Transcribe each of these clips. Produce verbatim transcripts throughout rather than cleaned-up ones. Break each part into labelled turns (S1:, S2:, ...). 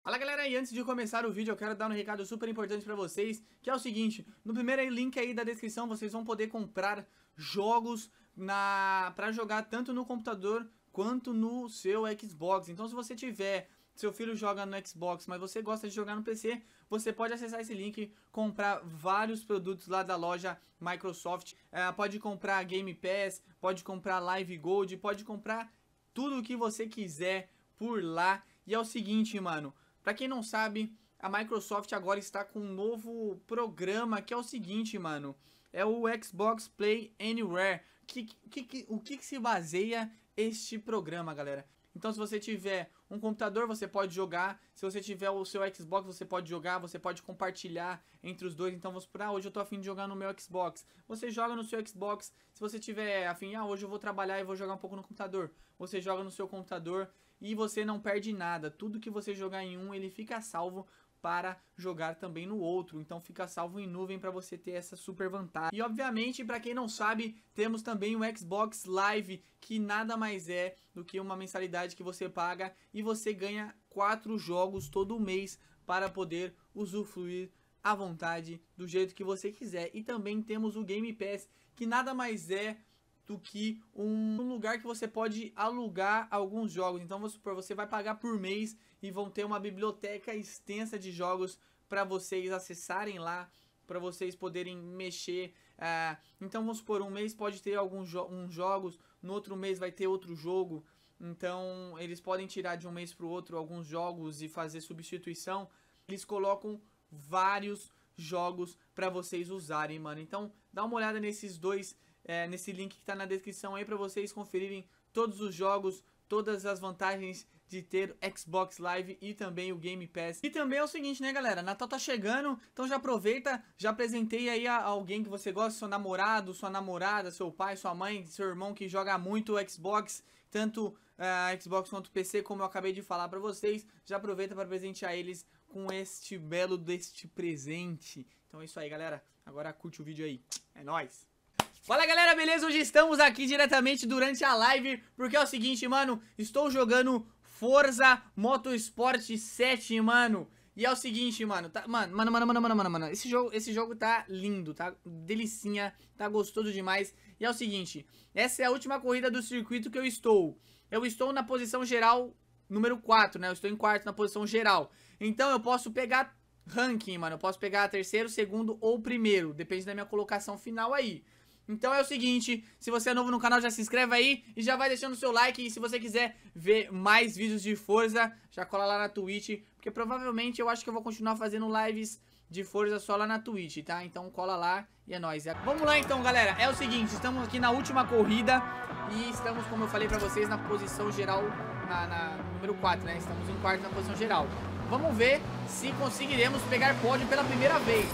S1: Fala galera, e antes de começar o vídeo eu quero dar um recado super importante pra vocês, que é o seguinte: no primeiro link aí da descrição vocês vão poder comprar jogos na... pra jogar tanto no computador quanto no seu Xbox. Então se você tiver, seu filho joga no Xbox, mas você gosta de jogar no P C, você pode acessar esse link, comprar vários produtos lá da loja Microsoft, é, pode comprar Game Pass, pode comprar Live Gold, pode comprar tudo o que você quiser por lá. E é o seguinte, mano, pra quem não sabe, a Microsoft agora está com um novo programa que é o seguinte, mano. É o Xbox Play Anywhere. Que, que, que, o que, que se baseia este programa, galera? Então se você tiver um computador, você pode jogar. Se você tiver o seu Xbox, você pode jogar. Você pode compartilhar entre os dois. Então vamos supor, ah, hoje eu tô afim de jogar no meu Xbox. Você joga no seu Xbox. Se você tiver afim, ah, hoje eu vou trabalhar e vou jogar um pouco no computador. Você joga no seu computador e você não perde nada. Tudo que você jogar em um, ele fica salvo para jogar também no outro. Então fica salvo em nuvem para você ter essa super vantagem. E obviamente, para quem não sabe, temos também o Xbox Live, que nada mais é do que uma mensalidade que você paga e você ganha quatro jogos todo mês para poder usufruir à vontade, do jeito que você quiser. E também temos o Game Pass, que nada mais é do que um lugar que você pode alugar alguns jogos. Então vamos supor, você vai pagar por mês e vão ter uma biblioteca extensa de jogos para vocês acessarem lá, para vocês poderem mexer. Uh, então vamos supor, um mês pode ter alguns jo uns jogos, no outro mês vai ter outro jogo. Então eles podem tirar de um mês para o outro alguns jogos e fazer substituição. Eles colocam vários jogos para vocês usarem, mano. Então dá uma olhada nesses dois É, nesse link que tá na descrição aí pra vocês conferirem todos os jogos, todas as vantagens de ter Xbox Live e também o Game Pass. E também é o seguinte, né, galera, Natal tá chegando, então já aproveita, já apresentei aí a alguém que você gosta, seu namorado, sua namorada, seu pai, sua mãe, seu irmão que joga muito Xbox, tanto uh, Xbox quanto P C, como eu acabei de falar pra vocês. Já aproveita para presentear eles com este belo deste presente. Então é isso aí, galera, agora curte o vídeo aí, é nóis! Fala galera, beleza? Hoje estamos aqui diretamente durante a live, porque é o seguinte, mano, estou jogando Forza Motorsport sete, mano. E é o seguinte, mano, tá, mano, mano, mano, mano, mano, mano, mano, esse jogo, esse jogo tá lindo, tá delicinha, tá gostoso demais. E é o seguinte, essa é a última corrida do circuito que eu estou. Eu estou na posição geral número quatro, né? Eu estou em quarto na posição geral. Então eu posso pegar ranking, mano, eu posso pegar terceiro, segundo ou primeiro, depende da minha colocação final aí. Então é o seguinte, se você é novo no canal, já se inscreve aí e já vai deixando o seu like. E se você quiser ver mais vídeos de Forza, já cola lá na Twitch, porque provavelmente eu acho que eu vou continuar fazendo lives de Forza só lá na Twitch, tá? Então cola lá e é nóis. Vamos lá então, galera, é o seguinte, estamos aqui na última corrida e estamos, como eu falei pra vocês, na posição geral, na, na número quatro, né? Estamos em quarto na posição geral. Vamos ver se conseguiremos pegar pódio pela primeira vez.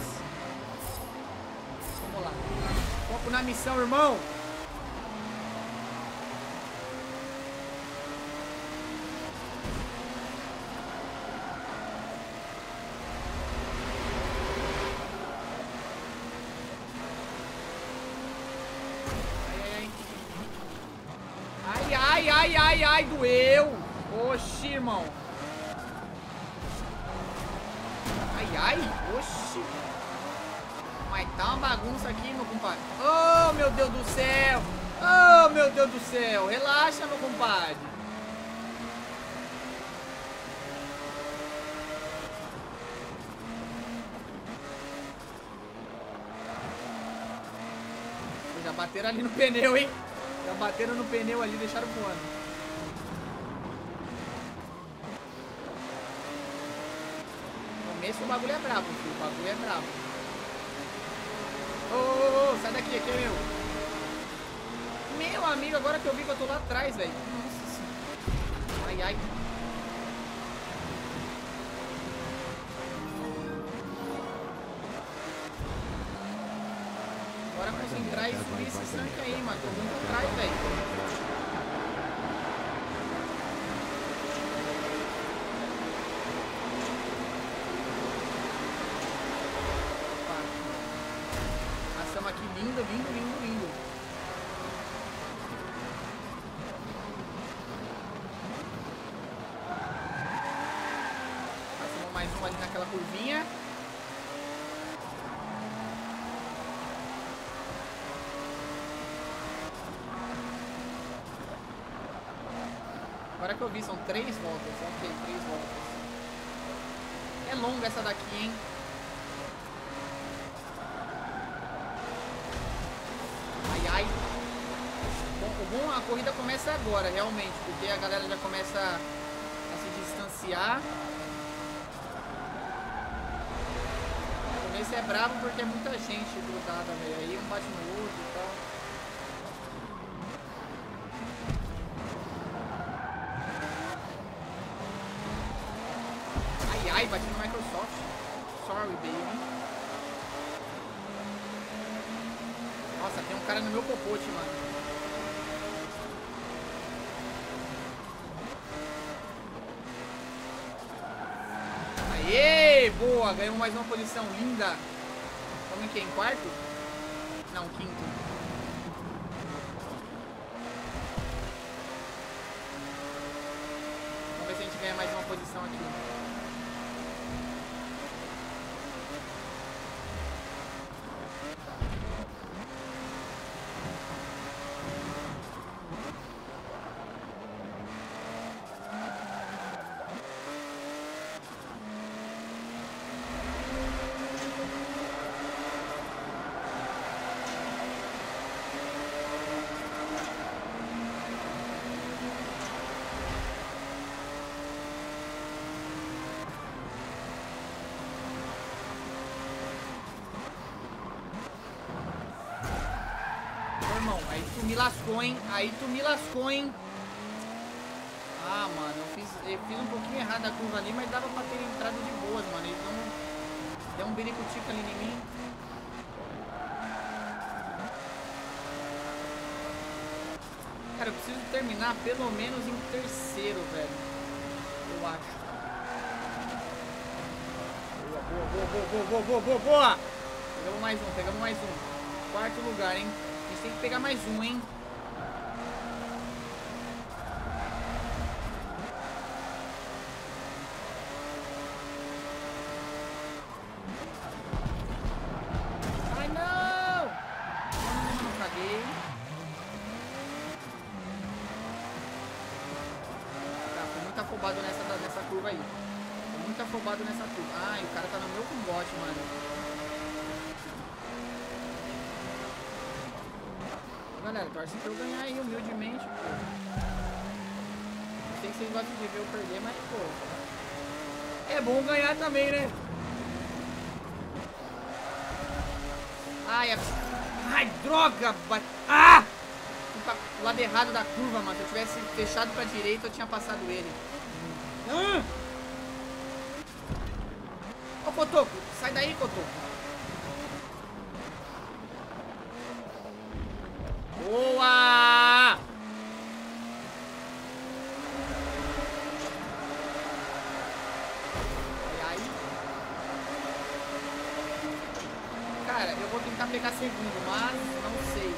S1: Vamos lá. Foco na missão, irmão. Ai, ai, ai, ai, ai, doeu. Oxi, irmão. Ai, ai, oxi. Mas tá uma bagunça aqui, meu compadre. Oh, meu Deus do céu. Oh, meu Deus do céu. Relaxa, meu compadre. Já bateram ali no pneu, hein? Já bateram no pneu ali, deixaram voando. No começo o bagulho é brabo, filho. O bagulho é brabo. Ô, ô, ô, sai daqui, aqui é meu. Meu amigo, agora que eu vi que eu tô lá atrás, velho. Nossa senhora. Ai, ai. Bora concentrar e subir esse sangue aí, mano. Tô muito atrás, velho. Aqui lindo, lindo, lindo, lindo. mais um ali naquela curvinha. Agora que eu vi, são três voltas. Ok, três voltas. É longa essa daqui, hein? Ai, ai. Bom, o bom, a corrida começa agora, realmente. Porque a galera já começa a se distanciar. O começo é bravo porque é muita gente grudada, velho. Aí um bate no outro e tal. Ai, bati no Microsoft. Sorry, baby. Nossa, tem um cara no meu popote, mano. Aê, boa. Ganhamos mais uma posição linda. Vamos em quem? Quarto? Não, quinto. Vamos ver se a gente ganha mais uma posição aqui. Aí tu me lascou, hein? Aí tu me lascou, hein? Ah, mano, eu fiz, eu fiz um pouquinho errado a curva ali, mas dava pra ter entrado de boas, mano. Eles não... Deu um biricutica ali em mim. Cara, eu preciso terminar pelo menos em terceiro, velho. Eu acho. Boa, boa, boa, boa, boa, boa, boa, boa! Pegamos mais um, pegamos mais um. Quarto lugar, hein? A gente tem que pegar mais um, hein? Ai, não! Não, não, não, caguei. Tá, fui muito afobado nessa, nessa curva aí. Fui muito afobado nessa curva. Ai, o cara tá no meu combote, mano. Galera, torce pra eu ganhar aí, humildemente, pô. Eu sei que vocês gostam de ver eu perder, mas, pô... É bom ganhar também, né? Ai, a... Ai, droga! Bate... Ah! O lado errado da curva, mano. Se eu tivesse fechado pra direita, eu tinha passado ele. Ah! Ô, Cotoco! Sai daí, Cotoco! Boa! Ai, ai. Cara, eu vou tentar pegar segundo, mas não sei.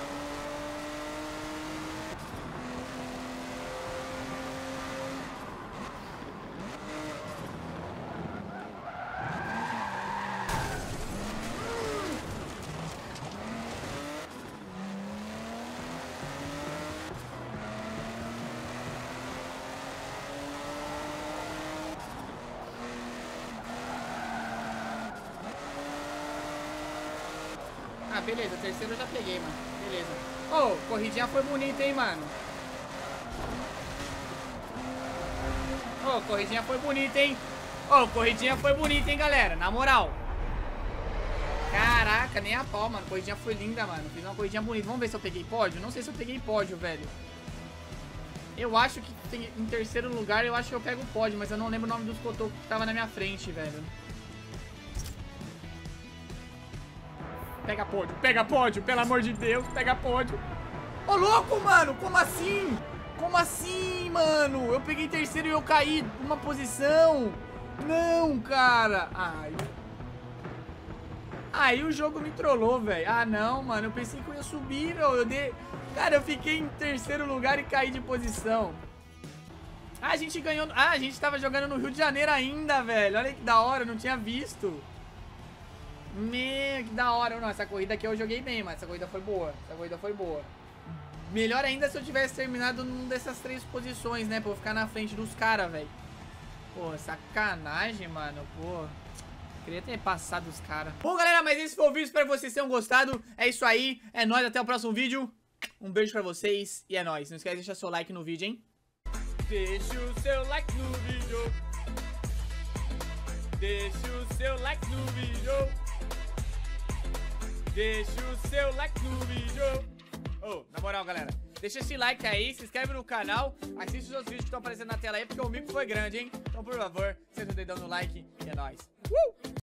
S1: Ah, beleza, terceiro eu já peguei, mano. Beleza. Ô, oh, corridinha foi bonita, hein, mano. Ô, oh, corridinha foi bonita, hein. Ô, oh, corridinha foi bonita, hein, galera. Na moral. Caraca, nem a pau, mano. Corridinha foi linda, mano. Fiz uma corridinha bonita. Vamos ver se eu peguei pódio? Não sei se eu peguei pódio, velho. Eu acho que tem, em terceiro lugar, eu acho que eu pego o pódio, mas eu não lembro o nome dos cotocos que tava na minha frente, velho. Pega pódio, pega pódio, pelo amor de Deus, pega pódio. Ô, louco, mano, como assim? Como assim, mano? Eu peguei terceiro e eu caí uma posição. Não, cara. Ai. Aí o jogo me trollou, velho. Ah, não, mano, eu pensei que eu ia subir, meu. Eu dei... Cara, eu fiquei em terceiro lugar e caí de posição. Ah, a gente ganhou... Ah, a gente tava jogando no Rio de Janeiro ainda, velho. Olha que da hora, eu não tinha visto. Meu, que da hora. Não, essa corrida aqui eu joguei bem, mas essa corrida foi boa. Essa corrida foi boa. Melhor ainda se eu tivesse terminado numa dessas três posições, né? Pra eu ficar na frente dos caras, velho. Pô, sacanagem, mano. Pô... Queria ter passado os caras. Bom, galera, mas esse foi o vídeo. Espero que vocês tenham gostado. É isso aí. É nóis. Até o próximo vídeo. Um beijo pra vocês. E é nóis. Não esquece de deixar seu like no vídeo, hein? Deixa o seu like no vídeo. Deixa o seu like no vídeo. Deixa o seu like no vídeo. Oh, na moral, galera. Deixa esse like aí, se inscreve no canal, assiste os outros vídeos que estão aparecendo na tela aí, porque o mico foi grande, hein? Então, por favor, senta o dedão no like e é nóis. Uh!